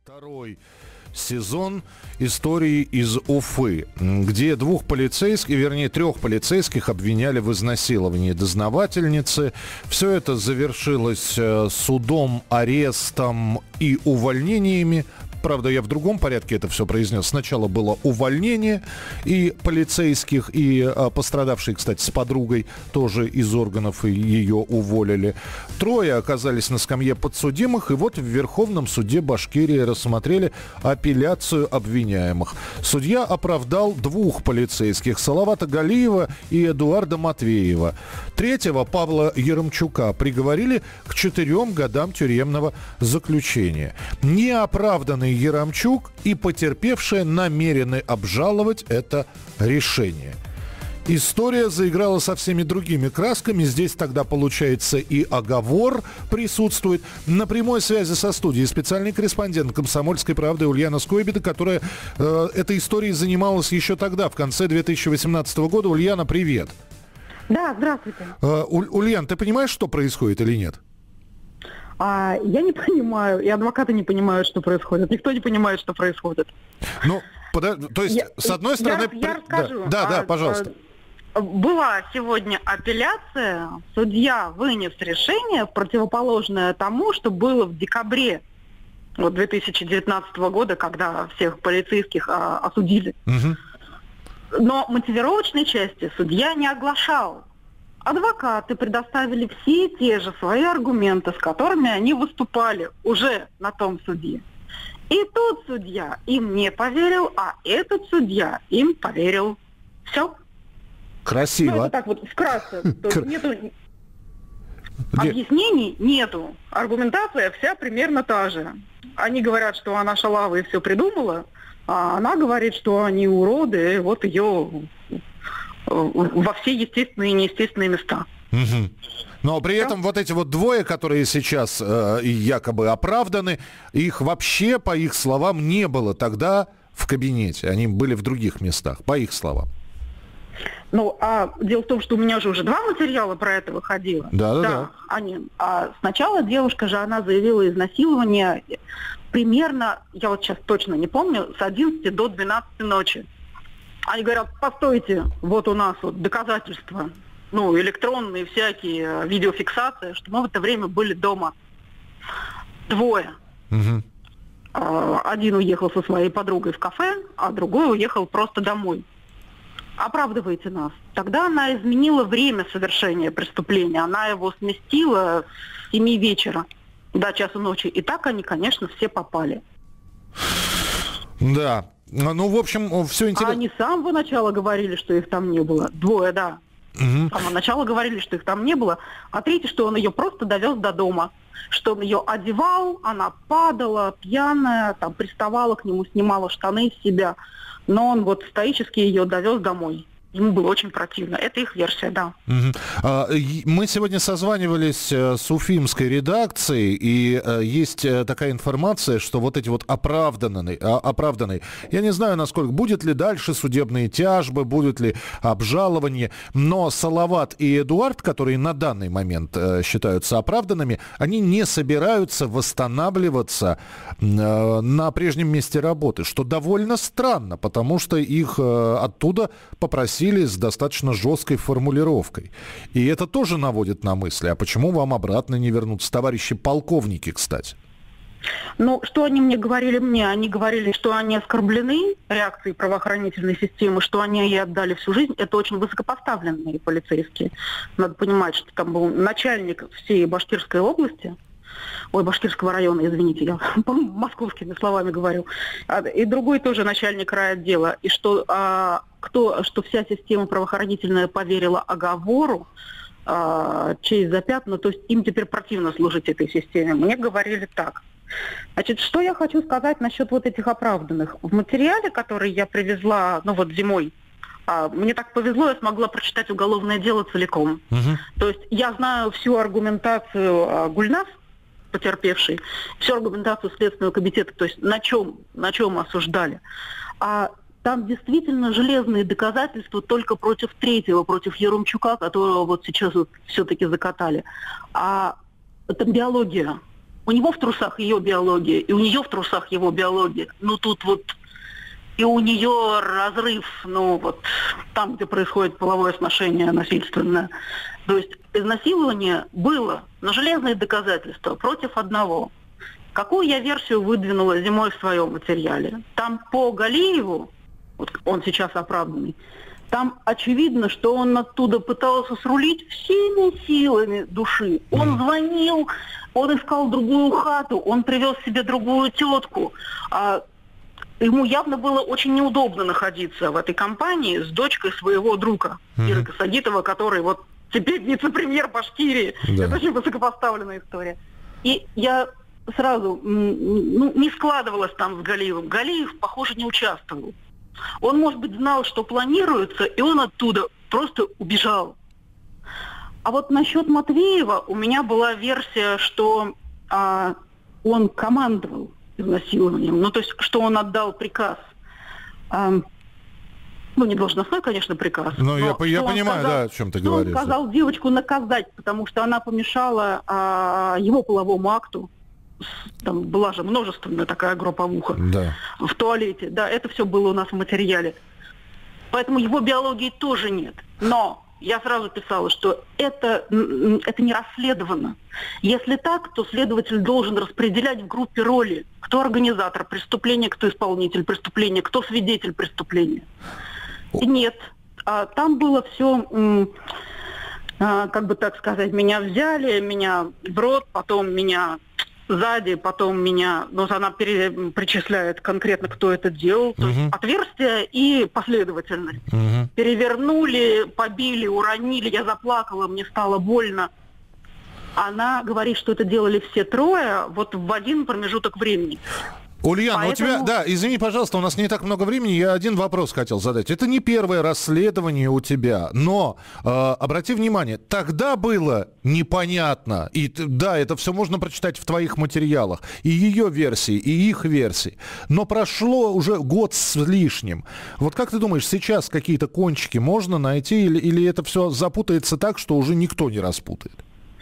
Второй сезон истории из Уфы, где трех полицейских обвиняли в изнасиловании дознавательницы. Все это завершилось судом, арестом и увольнениями. Правда, я в другом порядке это все произнес. Сначала было увольнение и полицейских, и пострадавшие, кстати, с подругой тоже из органов ее уволили. Трое оказались на скамье подсудимых, и вот в Верховном суде Башкирии рассмотрели апелляцию обвиняемых. Судья оправдал двух полицейских, Салавата Галиева и Эдуарда Матвеева. Третьего, Павла Яремчука, приговорили к 4 годам тюремного заключения. Неоправданный Яремчук и потерпевшие намерены обжаловать это решение. История заиграла со всеми другими красками. Здесь тогда, получается, и оговор присутствует. На прямой связи со студией специальный корреспондент «Комсомольской правды» Ульяна Скойбеда, которая этой историей занималась еще тогда, в конце 2018 года. Ульяна, привет. Да, здравствуйте. Ульян, ты понимаешь, что происходит или нет? Я не понимаю, и адвокаты не понимают, что происходит. Никто не понимает, что происходит. Ну, то есть, с одной стороны... Я расскажу. Да, пожалуйста. Была сегодня апелляция. Судья вынес решение, противоположное тому, что было в декабре 2019 года, когда всех полицейских осудили. Угу. Но мотивировочной части судья не оглашал. Адвокаты предоставили все те же свои аргументы, с которыми они выступали уже на том суде. И тот судья им не поверил, а этот судья им поверил. Все. Красиво. Ну, это так вот вкратце. Нету объяснений, нету. Аргументация вся примерно та же. Они говорят, что она шалава и все придумала, а она говорит, что они уроды, и вот ее... во все естественные и неестественные места. Угу. Но при этом вот эти вот двое, которые сейчас якобы оправданы, их вообще, по их словам, не было тогда в кабинете. Они были в других местах, по их словам. Ну, дело в том, что у меня же уже 2 материала про это выходило. Да. Сначала девушка же, она заявила изнасилование примерно, я вот сейчас точно не помню, с 11 до 12 ночи. Они говорят, постойте, вот у нас вот доказательства, электронные всякие, видеофиксации, что мы в это время были дома. 2. Угу. Один уехал со своей подругой в кафе, а другой уехал просто домой. Оправдывайте нас. Тогда она изменила время совершения преступления. Она его сместила с 7 вечера до часу ночи. И так они, конечно, все попали. Да. Ну, в общем, все интересно. Они с самого начала говорили, что их там не было. 2, да. Угу. С самого начала говорили, что их там не было. А 3, что он ее просто довез до дома. Что он ее одевал, она падала, пьяная, там приставала к нему, снимала штаны с себя. Но он вот стоически ее довез домой. Ему было очень противно. Это их версия, да. Мы сегодня созванивались с уфимской редакцией, и есть такая информация, что вот эти вот оправданные, я не знаю, насколько, будет ли дальше судебные тяжбы, будет ли обжалование, но Салават и Эдуард, которые на данный момент считаются оправданными, они не собираются восстанавливаться на прежнем месте работы, что довольно странно, потому что их оттуда попросили с достаточно жесткой формулировкой. И это тоже наводит на мысли. А почему вам обратно не вернуться? Товарищи полковники, кстати. Что они мне говорили? Они говорили, что они оскорблены реакцией правоохранительной системы, что они ей отдали всю жизнь. Это очень высокопоставленные полицейские. Надо понимать, что там был начальник всей Башкирской области, Башкирского района, извините, я московскими словами говорю, и другой тоже начальник райотдела, и что вся система правоохранительная поверила оговору, честь запятна, то есть им теперь противно служить этой системе. Мне говорили так. Значит, что я хочу сказать насчет вот этих оправданных. В материале, который я привезла, зимой, мне так повезло, я смогла прочитать уголовное дело целиком. Угу. То есть я знаю всю аргументацию Гульнас, потерпевший, всю аргументацию Следственного комитета, то есть на чем осуждали. А там действительно железные доказательства только против 3-го, против Яремчука, которого вот сейчас вот все-таки закатали. А там биология. у него в трусах ее биология, и у нее в трусах его биология. Ну, тут вот и у нее разрыв, ну, вот там, где происходит половое сношение насильственное. То есть изнасилование было, но железные доказательства против одного. Какую я версию выдвинула зимой в своем материале? Там по Галиеву, вот он сейчас оправданный, там очевидно, что он оттуда пытался срулить всеми силами души. Он звонил, он искал другую хату, он привез себе другую тетку. Ему явно было очень неудобно находиться в этой компании с дочкой своего друга, Кира Касагитова, который вот теперь вице-премьер Башкирии. Да. Это очень высокопоставленная история. И я сразу, не складывалась там с Галиевым. Галиев, похоже, не участвовал. Он, может быть, знал, что планируется, и он оттуда просто убежал. А вот насчет Матвеева у меня была версия, что он командовал изнасилованием. Ну, то есть, что он отдал приказ. Не должностной, конечно, приказ. Но я понимаю, да, о чем ты говоришь. Он сказал девочку наказать, потому что она помешала его половому акту. Там была же множественная такая групповуха в туалете. Да, это все было у нас в материале. Поэтому его биологии тоже нет. Но я сразу писала, что это не расследовано. Если так, то следователь должен распределять в группе роли. Кто организатор преступления, кто исполнитель преступления, кто свидетель преступления. И нет. Там было все, как бы так сказать, меня взяли, меня в рот, потом меня сзади, потом меня, она причисляет конкретно, кто это делал. То есть отверстие и последовательность. Перевернули, побили, уронили, я заплакала, мне стало больно. Она говорит, что это делали все трое вот в один промежуток времени. Ульяна, у тебя, извини, пожалуйста, у нас не так много времени, я один вопрос хотел задать. Это не первое расследование у тебя, но обрати внимание, тогда было непонятно, и да, это все можно прочитать в твоих материалах, и ее версии, и их версии, но прошло уже год с лишним. Вот как ты думаешь, сейчас какие-то кончики можно найти, или это все запутается так, что уже никто не распутает?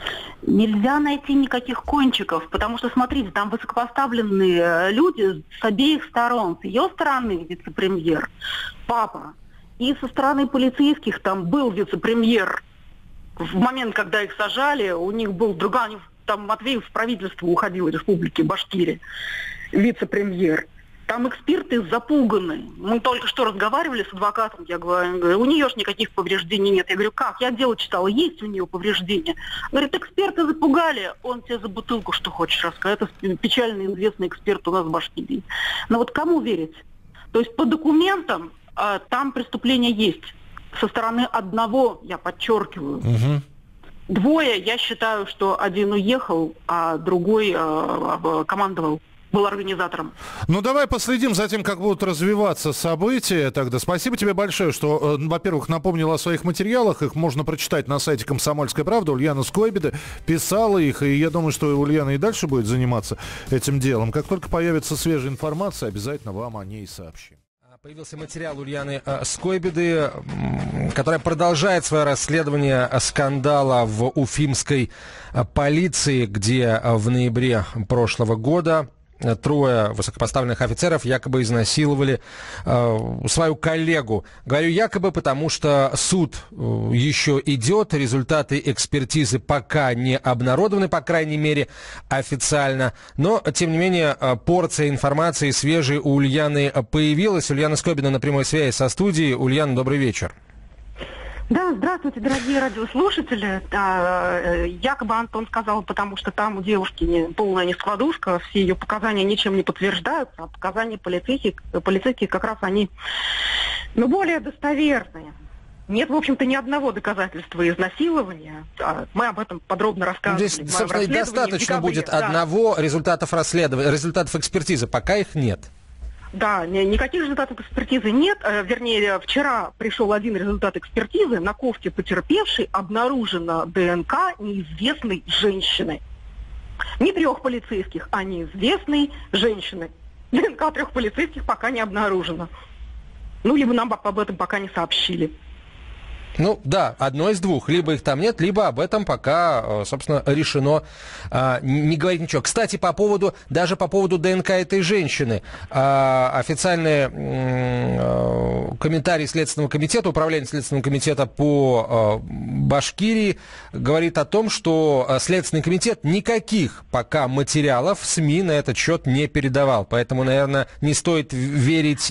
Нельзя найти никаких кончиков, потому что, смотрите, там высокопоставленные люди с обеих сторон. С ее стороны вице-премьер, папа, и со стороны полицейских там был вице-премьер. В момент, когда их сажали, у них был другой, там Матвеев в правительство уходил Республики Башкирия, вице-премьер. Там эксперты запуганы. Мы только что разговаривали с адвокатом, я говорю, у нее же никаких повреждений нет. Я говорю, как? Я дело читала, есть у нее повреждения. Говорит, эксперты запугали, он тебе за бутылку что хочешь рассказать. Это печально известный эксперт у нас в Башкирии. Но вот кому верить? То есть по документам там преступление есть. Со стороны одного, я подчеркиваю. Двое, я считаю, что один уехал, а другой командовал. Был организатором. Ну, давай последим за тем, как будут развиваться события. Тогда спасибо тебе большое, что, во-первых, напомнила о своих материалах. Их можно прочитать на сайте «Комсомольская правда». Ульяна Скойбеде писала их, и я думаю, что Ульяна и дальше будет заниматься этим делом. Как только появится свежая информация, обязательно вам о ней сообщим. Появился материал Ульяны Скойбеды, которая продолжает свое расследование скандала в уфимской полиции, где в ноябре прошлого года трое высокопоставленных офицеров якобы изнасиловали свою коллегу. Говорю якобы, потому что суд еще идет, результаты экспертизы пока не обнародованы, по крайней мере, официально. Но, тем не менее, порция информации свежей у Ульяны появилась. Ульяна Скойбеда на прямой связи со студией. Ульяна, добрый вечер. Да, здравствуйте, дорогие радиослушатели. Якобы Антон сказал, потому что там у девушки полная нескладушка, все ее показания ничем не подтверждаются, а показания полицейских как раз они, более достоверные. Нет, в общем-то, ни одного доказательства изнасилования. Мы об этом подробно рассказывали. Здесь, собственно, и достаточно будет одного результатов расследования, результатов экспертизы, пока их нет. Да, никаких результатов экспертизы нет. Вернее, вчера пришел один результат экспертизы. На кофте потерпевшей обнаружена ДНК неизвестной женщины. Не 3 полицейских, а неизвестной женщины. ДНК 3 полицейских пока не обнаружена. Либо нам об этом пока не сообщили. Ну, да, одно из двух. Либо их там нет, либо об этом пока, собственно, решено не говорить ничего. Кстати, даже по поводу ДНК этой женщины. Официальный комментарий Следственного комитета, Управления Следственного комитета по Башкирии говорит о том, что Следственный комитет никаких пока материалов СМИ на этот счет не передавал. Поэтому, наверное, не стоит верить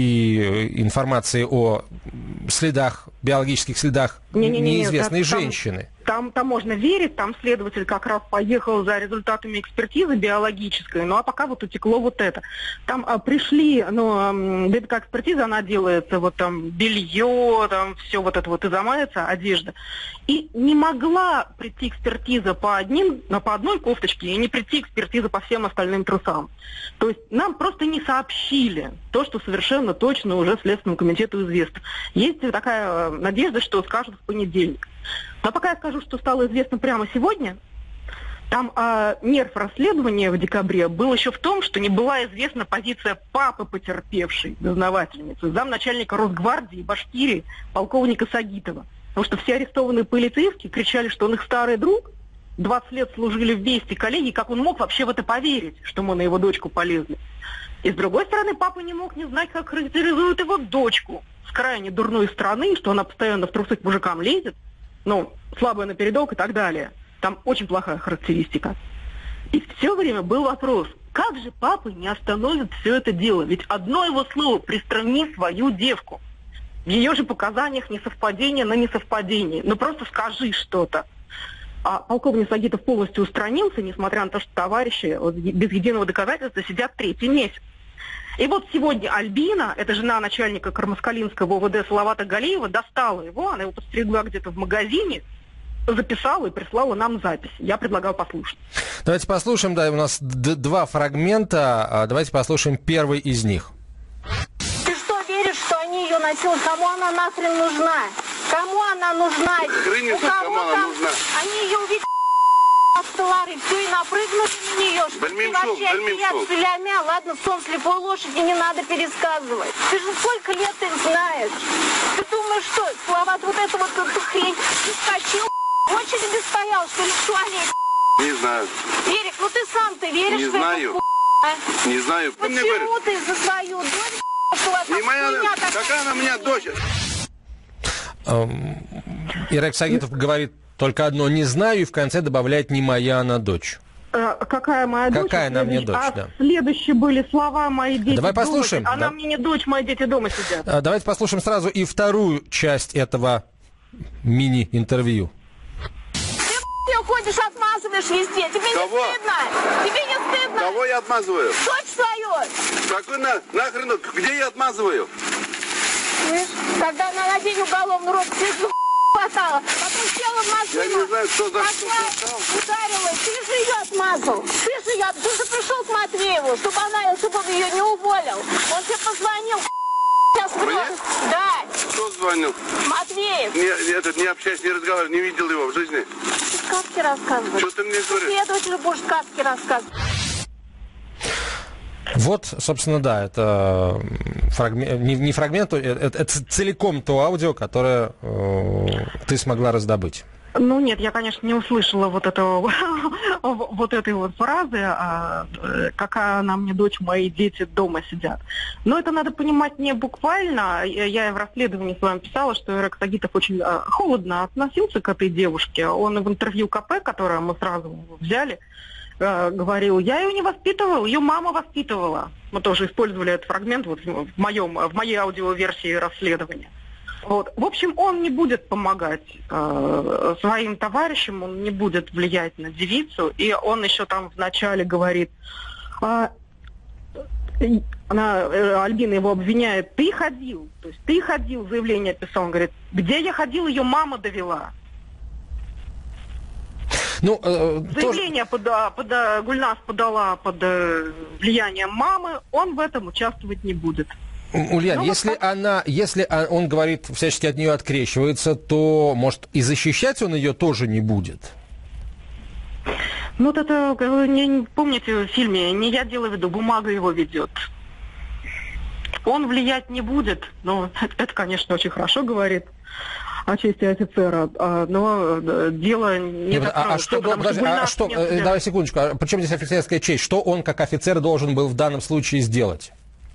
и информации о следах, биологических следах неизвестной женщины. Там просто можно верить, там следователь как раз поехал за результатами экспертизы биологической, ну а пока вот утекло вот это. Там пришли, ДНК-экспертиза, она делается, вот там белье, там все вот это вот изымается, одежда. И не могла прийти экспертиза по одной кофточке и не прийти экспертиза по всем остальным трусам. То есть нам просто не сообщили то, что совершенно точно уже Следственному комитету известно. Есть такая надежда, что скажут в понедельник. Но пока я скажу, что стало известно прямо сегодня, там нерв расследования в декабре был еще в том, что не была известна позиция папы потерпевшей, дознавательницы, замначальника Росгвардии Башкирии, полковника Сагитова. Потому что все арестованные полицейские кричали, что он их старый друг, 20 лет служили вместе коллеги, как он мог вообще в это поверить, что мы на его дочку полезли. И с другой стороны, папа не мог не знать, как характеризуют его дочку с крайне дурной стороны, что она постоянно в трусы к мужикам лезет, слабая напередок и так далее. Там очень плохая характеристика. И все время был вопрос, как же папа не остановит все это дело? Ведь одно его слово: пристрани свою девку. В ее же показаниях несовпадение на несовпадение. Просто скажи что-то. А полковник Сагитов полностью устранился, несмотря на то, что товарищи без единого доказательства сидят 3-й месяц. И вот сегодня Альбина, это жена начальника Кармаскалинского ОВД Салавата Галиева, достала его, она его подстерегла где-то в магазине, записала и прислала нам запись. Я предлагаю послушать. Давайте послушаем, да, у нас два фрагмента, давайте послушаем первый из них. Ты что, веришь, что они ее насилуют? Кому она нахрен нужна? Кому она нужна? Хренится, кому она нужна? Они ее увидели столары, все, и напрыгнули на нее. И вообще от целямя, ладно, сон слепой лошади не надо пересказывать. Ты же сколько лет их знаешь? Ты думаешь, что слова вот эту хрень? Ты скачил, в очереди стоял, что ли, в туалете? Не знаю. Эрик, ты сам-то веришь не в знаю. эту Не знаю. Почему ты за свою дочь? Не моя, какая она у меня дочь? Ирак Сагитов говорит только одно: не знаю, и в конце добавляет: не моя она дочь. Какая моя дочь? Какая она мне дочь, да. Следующие были слова: мои дети Давай послушаем. Дома. Она мне не дочь, мои дети дома сидят. Давайте послушаем сразу и вторую часть этого мини-интервью. Ты ходишь, отмазываешь везде. Тебе Кого? не стыдно? Тебе не стыдно? Кого я отмазываю? Дочь свою. Какой нахрен? Где я отмазываю? Слышь, когда она на день уголовный рот хватала, потом села в машину. Я не знаю, что за пошла, ударила. Ты же ее отмазал. Ты же пришел к Матвееву, чтобы он ее не уволил. Он тебе позвонил. Сейчас врет. Да. Кто звонил? Матвеев. Не общаюсь, не разговариваю, не видел его в жизни. Ты сказки рассказываешь. Что ты мне говоришь? Следователь будешь сказки рассказывать. Вот, собственно, да, это фрагмент, не фрагмент, это целиком то аудио, которое ты смогла раздобыть. Нет, я, конечно, не услышала вот этой вот фразы, какая она мне дочь, мои дети дома сидят. Но это надо понимать не буквально. Я в расследовании с вами писала, что Ирак Сагитов очень холодно относился к этой девушке. Он в интервью КП, которое мы сразу взяли, говорил: я ее не воспитывал, ее мама воспитывала. Мы тоже использовали этот фрагмент в моей аудиоверсии расследования. В общем, он не будет помогать своим товарищам, он не будет влиять на девицу. И он еще там вначале говорит, Альбина его обвиняет: ты ходил, заявление писал. Он говорит: где я ходил, ее мама довела. Заявление Гульнас подала под влиянием мамы, он в этом участвовать не будет. Ульяна, если он говорит, всячески от нее открещивается, то, может, и защищать он ее тоже не будет? Это, помните в фильме «Не я делаю виду», бумага его ведет. Он влиять не будет, но это, конечно, очень хорошо говорит. о чести офицера, но дело не давай секундочку, при чем здесь офицерская честь? Что он как офицер должен был в данном случае сделать?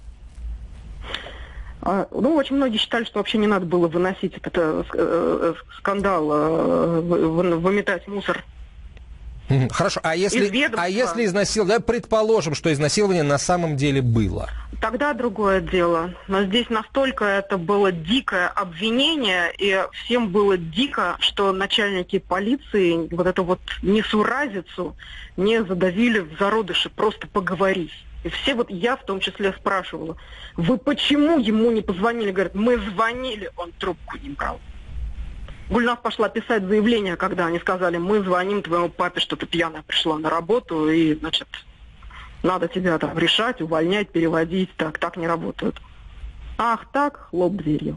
Очень многие считали, что вообще не надо было выносить этот скандал, выметать мусор. Хорошо, а если изнасилование, предположим, что изнасилование на самом деле было? Тогда другое дело. Но здесь настолько это было дикое обвинение, и всем было дико, что начальники полиции вот эту вот несуразицу не задавили в зародыше, просто поговорить. И все, вот я в том числе спрашивала, вы почему ему не позвонили? Говорят, мы звонили, он трубку не брал. Гульназ пошла писать заявление, когда они сказали, мы звоним твоему папе, что ты пьяная пришла на работу, и, значит, надо тебя там решать, увольнять, переводить, так не работают. Ах так, хлоп дверью.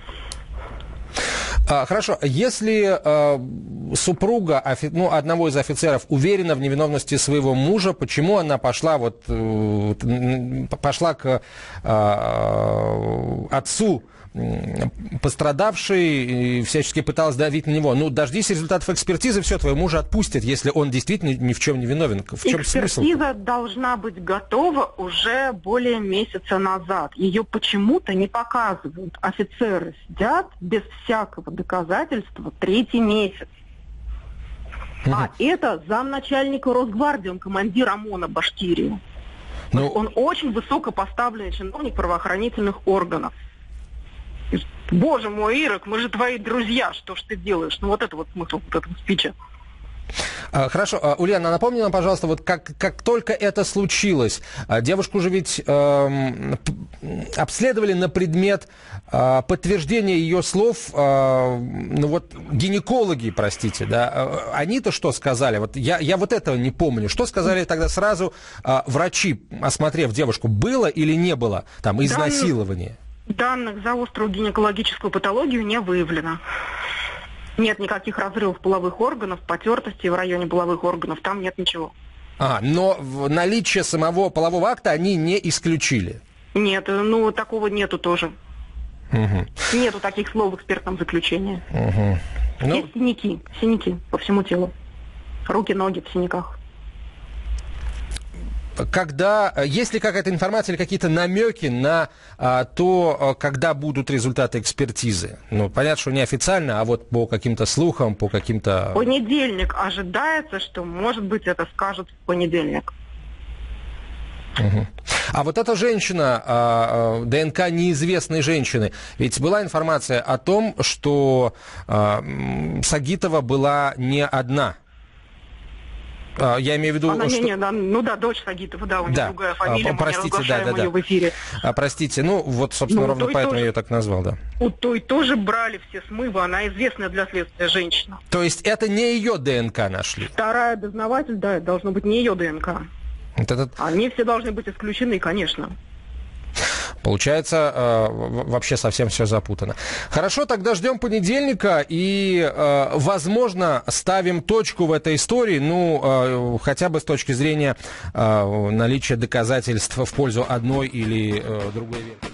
Хорошо, если супруга одного из офицеров уверена в невиновности своего мужа, почему она пошла к отцу пострадавший и всячески пыталась давить на него? Ну, дождись результатов экспертизы, все, твоего мужа отпустят, если он действительно ни в чем не виновен. В чем смысл? Экспертиза должна быть готова уже более месяца назад. Ее почему-то не показывают. Офицеры сидят без всякого доказательства 3-й месяц. А это замначальника Росгвардии, он командир ОМОНа Башкирии. Он очень высокопоставленный чиновник правоохранительных органов. Боже мой, Ирок, мы же твои друзья, что ж ты делаешь? Ну вот это вот смысл вот этого спича. Хорошо, Ульяна, напомни нам, пожалуйста, вот как только это случилось, девушку же ведь обследовали на предмет подтверждения ее слов, гинекологи, простите, да, они-то что сказали? Вот я вот этого не помню. Что сказали тогда сразу врачи, осмотрев девушку, было или не было там изнасилования? Данных за острую гинекологическую патологию не выявлено. Нет никаких разрывов половых органов, потертостей в районе половых органов, там нет ничего. Но наличие самого полового акта они не исключили? Нет, такого нету тоже. Нету таких слов в экспертном заключении. Есть синяки по всему телу. Руки, ноги в синяках. Есть ли какая-то информация или какие-то намеки на то, когда будут результаты экспертизы? Понятно, что неофициально, а вот по каким-то слухам, по каким-то... Понедельник ожидается, что, может быть, это скажут в понедельник. А вот эта женщина, ДНК неизвестной женщины, ведь была информация о том, что Сагитова была не одна. Я имею в виду, дочь Сагитова, у нее другая фамилия, простите, мы не разглашаем ее в эфире. Простите, собственно, ровно поэтому я ее так назвал, да. У той тоже брали все смывы, она известная для следствия женщина. То есть это не ее ДНК нашли? Вторая дознаватель, да, это должно быть не ее ДНК. Они все должны быть исключены, конечно. Получается, вообще совсем все запутано. Хорошо, тогда ждем понедельника и, возможно, ставим точку в этой истории, хотя бы с точки зрения наличия доказательств в пользу одной или другой версии.